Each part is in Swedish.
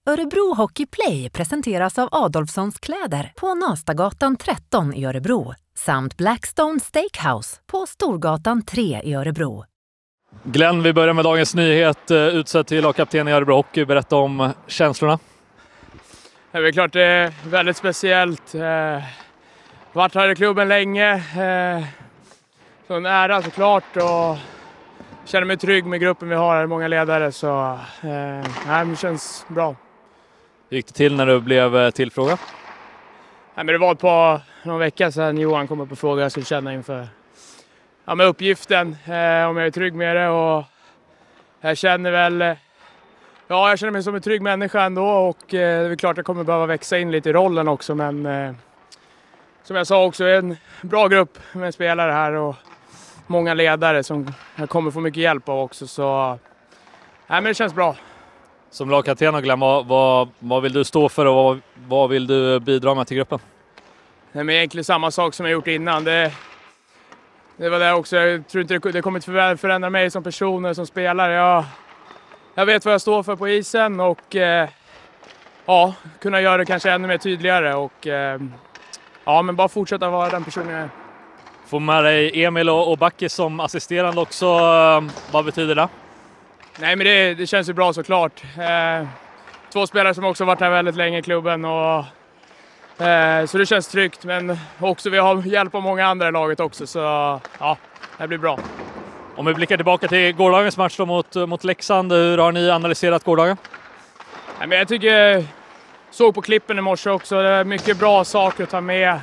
Örebro Hockey Play presenteras av Adolfssons kläder på Nastagatan 13 i Örebro samt Blackstone Steakhouse på Storgatan 3 i Örebro. Glenn, vi börjar med dagens nyhet. Utsedd till lagkapten i Örebro Hockey. Berätta om känslorna. Det är klart det är väldigt speciellt. Varit här i klubben länge. Så en ära såklart och känner mig trygg med gruppen vi har här, många ledare. Så det känns bra. Hur gick det till när du blev tillfrågad? Men det var på någon vecka sedan Johan kom upp och frågade jag skulle känna inför med uppgiften. Om jag är trygg med det och jag känner väl... jag känner mig som en trygg människa ändå och det är klart att jag kommer behöva växa in lite i rollen också. Men som jag sa också, en bra grupp med spelare här och många ledare som jag kommer få mycket hjälp av också. Så men det känns bra. Som lagkapten och Glenn, vad vill du stå för och vad vill du bidra med till gruppen? Men egentligen samma sak som jag gjort innan. Det var det också. Jag tror inte det kommer att förändra mig som person och som spelare. Jag vet vad jag står för på isen och kunna göra det kanske ännu mer tydligare och men bara fortsätta vara den personen jag är. Får med dig Emil och Backe som assisterande också. Vad betyder det? Nej, men det känns ju bra såklart. 2 spelare som också varit här väldigt länge i klubben och så det känns tryggt, men också vi har hjälp av många andra i laget också, så det blir bra. Om vi blickar tillbaka till gårdagens match då mot Leksand, hur har ni analyserat gårdagen? Nej, men jag tycker, såg på klippen i morse också, det är mycket bra saker att ta med.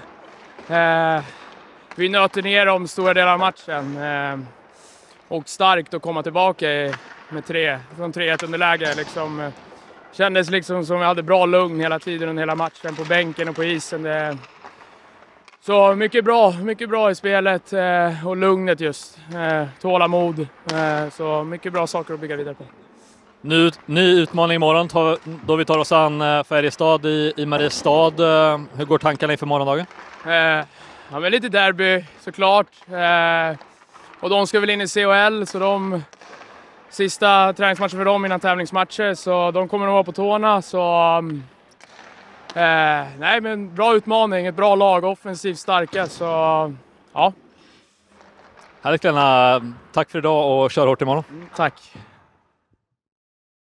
Vi nöter ner dem stora delar av matchen och starkt att komma tillbaka med 3-1 underläge. Kändes liksom som vi hade bra lugn hela tiden under hela matchen på bänken och på isen. Så mycket bra i spelet och lugnet just. Tålamod. Så mycket bra saker att bygga vidare på. Ny utmaning imorgon då vi tar oss an Färjestad i Mariestad. Hur går tankarna inför morgondagen? Men lite derby såklart. Och de ska väl in i CHL, så de sista träningsmatcher för dem innan tävlingsmatcher, så de kommer nog vara på tårna. Så men bra utmaning, ett bra lag, offensivt starka, så ja. Härligt Lena, tack för idag och kör hårt imorgon. Tack.